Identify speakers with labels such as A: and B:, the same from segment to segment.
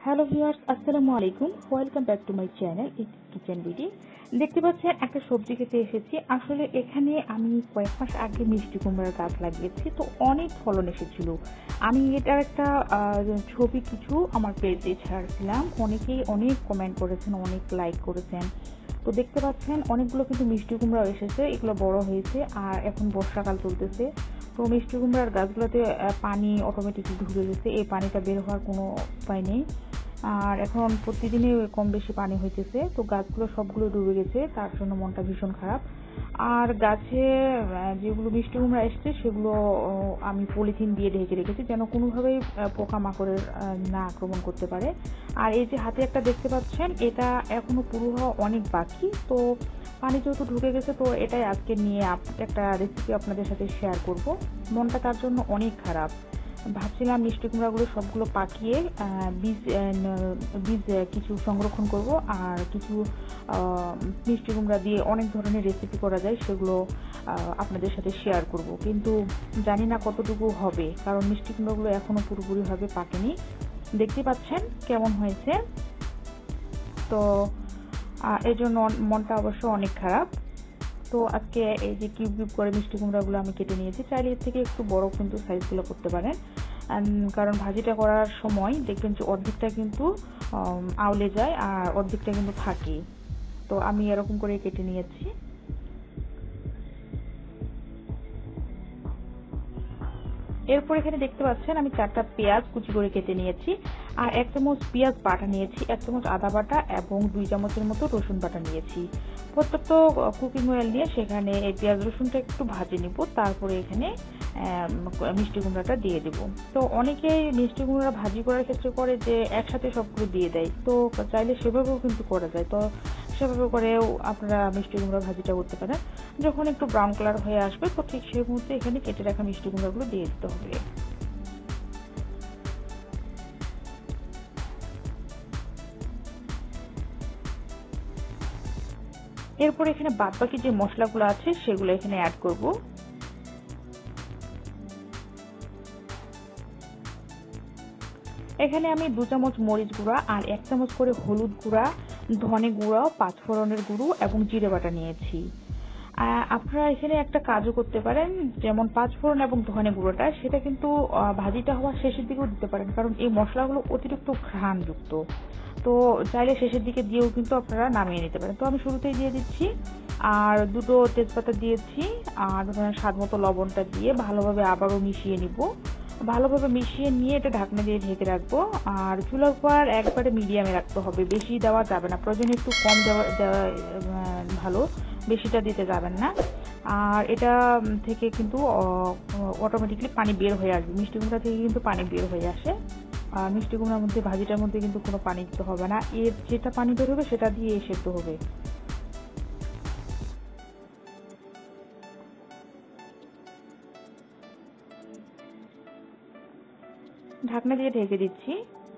A: Hello viewers, আসসালামু আলাইকুম। Welcome back to my channel kitchen BD. দেখতে পাচ্ছেন একটা সবজি খেতে এসেছি। আসলে এখানে আমি কয়েক মাস আগে মিষ্টি কুমড়ার গাছ লাগিয়েছি, তো অনেক ফলন এসেছিল। আমি এটার একটা ছবি কিছু আমার পেজে ছাড়ছিলাম, অনেকেই অনেক কমেন্ট করেছেন, অনেক লাইক করেছেন। তো দেখতে পাচ্ছেন অনেকগুলো কিন্তু মিষ্টি কুমড়া এসেছে, এগুলো বড় হয়েছে আর এখন বর্ষাকাল চলতেছে। তো মিষ্টি কুমড়ার গাছগুলোতে পানি অটোমেটিকলি ঢুকে গেছে, এই পানিটা বের হওয়ার কোনো উপায় নেই। আর এখন প্রতিদিনই কম বেশি পানি হইতেছে, তো গাছগুলো সবগুলো ডুবে গেছে, তার জন্য মনটা ভীষণ খারাপ। আর গাছে যেগুলো মিষ্টি কুমড়া এসছে সেগুলো আমি পলিথিন দিয়ে ঢেকে রেখেছি, যেন কোনোভাবেই পোকামাকড়ের না আক্রমণ করতে পারে। আর এই যে হাতে একটা দেখতে পাচ্ছেন, এটা এখনো পুরো হওয়া অনেক বাকি। তো পানি যেহেতু ঢুকে গেছে, তো এটাই আজকে নিয়ে একটা রেসিপি আপনাদের সাথে শেয়ার করব। মনটা তার জন্য অনেক খারাপ। ভাবছিলাম মিষ্টি কুমড়াগুলো সবগুলো পাকিয়ে বীজ কিছু সংরক্ষণ করব, আর কিছু মিষ্টি কুমড়া দিয়ে অনেক ধরনের রেসিপি করা যায়, সেগুলো আপনাদের সাথে শেয়ার করব। কিন্তু জানি না কতটুকু হবে, কারণ মিষ্টি কুমড়াগুলো এখনো পুরোপুরিভাবে পাকেনি। দেখতে পাচ্ছেন কেমন হয়েছে। তো এর জন্য মনটা অবশ্য অনেক খারাপ। তো আজকে এই যে কিউব কিউব করে মিষ্টি কুমড়াগুলো আমি কেটে নিয়েছি। চাইলে এর থেকে একটু বড় কিন্তু সাইজগুলো করতে পারেন, কারণ ভাজিটা করার সময় দেখবেন যে অর্ধেকটা কিন্তু আউলে যায় আর অর্ধেকটা কিন্তু থাকে। তো আমি এরকম করে কেটে নিয়েছি। এরপর এখানে দেখতে পাচ্ছেন আমি 4টা পেঁয়াজ কুচি করে কেটে নিয়েছি, আর 1 চামচ পেঁয়াজ বাটা নিয়েছি, 1 চামচ আদা বাটা এবং 2 চামচের মতো রসুন বাটা নিয়েছি। প্রত্যেকটা কুকিং অয়েল নিয়ে সেখানে এই পেঁয়াজ রসুনটা একটু ভাজে নিব, তারপরে এখানে মিষ্টি কুমড়াটা দিয়ে দেব। তো অনেকেই মিষ্টি কুমড়া ভাজি করার ক্ষেত্রে করে যে একসাথে সবগুলো দিয়ে দেয়, তো চাইলে সেভাবেও কিন্তু করা যায়। তো সেভাবে করেও আপনারা মিষ্টি কুমড়া ভাজিটা করতে পারেন। যখন একটু ব্রাউন কালার হয়ে আসবে, তো ঠিক সেই মুহূর্তে এখানে কেটে রাখা মিষ্টি কুমড়াগুলো দিয়ে দিতে হবে। এরপর এখানে বাদবাকি যে মশলাগুলো আছে সেগুলো এখানে অ্যাড করব। এখানে আমি 2 চামচ মরিচ গুঁড়া আর 1 চামচ করে হলুদ গুঁড়া, ধনে গুঁড়া, পাঁচফোড়নের গুঁড়ো এবং জিরে বাটা নিয়েছি। আপনারা এখানে একটা কাজও করতে পারেন, যেমন পাঁচফোড়ন এবং ধনে গুঁড়োটা সেটা কিন্তু ভাজিটা হওয়ার শেষের দিকেও দিতে পারেন, কারণ এই মশলাগুলো অতিরিক্ত ঘ্রাণযুক্ত। তো চাইলে শেষের দিকে দিয়েও কিন্তু আপনারা নামিয়ে নিতে পারেন। তো আমি শুরুতেই দিয়ে দিচ্ছি, আর 2টো তেজপাতা দিয়েছি, আর স্বাদ মতো লবণটা দিয়ে ভালোভাবে আবারও মিশিয়ে নিব। ভালোভাবে মিশিয়ে নিয়ে এটা ঢাকনা দিয়ে ঢেকে রাখবো। আর চুলার উপর একবারে মিডিয়ামে রাখতে হবে, বেশি দেওয়া যাবে না, প্রয়োজনে একটু কম দেওয়া ভালো, বেশিটা দিতে যাবেন না। আর এটা থেকে কিন্তু অটোমেটিকলি পানি বের হয়ে আসবে, মিষ্টি কুমড়া থেকে কিন্তু পানি বের হয়ে আসে। আর মিষ্টি কুমড়ার মধ্যে ভাজিটার মধ্যে কিন্তু কোনো পানি দিতে হবে না, এর যেটা পানি বের হবে সেটা দিয়ে সেদ্ধ হবে। ঢাকনা দিয়ে ঢেকে দিচ্ছি।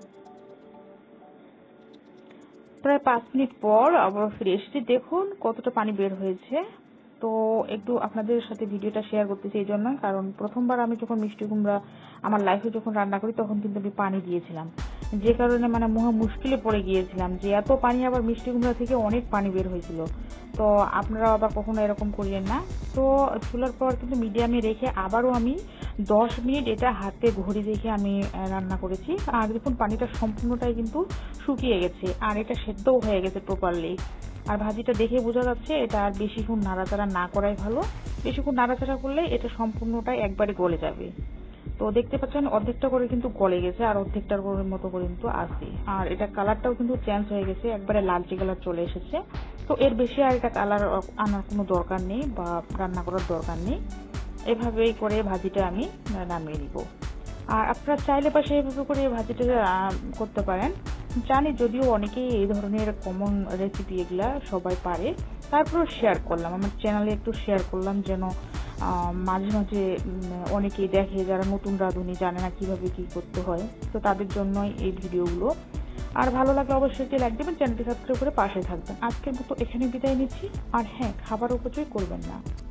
A: প্রায় 5 মিনিট পর আবার ফিরে এসেছি, দেখুন কতটা পানি বের হয়েছে। তো একটু আপনাদের সাথে ভিডিওটা শেয়ার করতেছি এই জন্য, কারণ প্রথমবার আমি যখন মিষ্টি কুমড়া আমার লাইফে যখন রান্না করি তখন কিন্তু আমি পানি দিয়েছিলাম, যে কারণে মহা মুশকিলে পড়ে গিয়েছিলাম যে এত পানি, আবার মিষ্টি কুমড়া থেকে অনেক পানি বের হয়েছিল। তো আপনারা আবার কখনো এরকম করিয়েন না। তো চুলার পর কিন্তু মিডিয়ামে রেখে আবারও আমি 10 মিনিট এটা হাতে ঘড়ি দেখে আমি রান্না করেছি। আর দেখুন পানিটা সম্পূর্ণটাই কিন্তু শুকিয়ে গেছে, আর এটা সেদ্ধও হয়ে গেছে প্রপারলি। আর ভাজিটা দেখে বোঝা যাচ্ছে এটা আর বেশিক্ষণ নাড়াচাড়া না করাই ভালো, বেশিক্ষণ নাড়াচাড়া করলে এটা সম্পূর্ণটাই একবারে গলে যাবে। তো দেখতে পাচ্ছেন অর্ধেকটা করে কিন্তু গলে গেছে, আর অর্ধেকটার মতো করে কিন্তু আছে। আর এটা কালারটাও কিন্তু চেঞ্জ হয়ে গেছে, একবারে লালচে কালার চলে এসেছে। তো এর বেশি আর এটা কালার আনার কোনো দরকার নেই বা রান্না করার দরকার নেই। এভাবেই করে ভাজিটা আমি নামিয়ে দিব। আর আপনারা চাইলে বা সেইভাবে করে ভাজিটা করতে পারেন। জানি যদিও অনেকেই এই ধরনের কমন রেসিপি এগুলা সবাই পারে, তারপরেও শেয়ার করলাম, আমার চ্যানেলে একটু শেয়ার করলাম, যেন মাঝে মাঝে অনেকেই দেখে যারা নতুন রাঁধুনি, জানে না কিভাবে কি করতে হয়, তো তাদের জন্যই এই ভিডিওগুলো। আর ভালো লাগলে অবশ্যই একটি লাইক দেবেন, চ্যানেলটি সাবস্ক্রাইব করে পাশে থাকবেন। আজকের মতো এখানে বিদায় নিচ্ছি। আর হ্যাঁ, খাবার অপচয় করবেন না।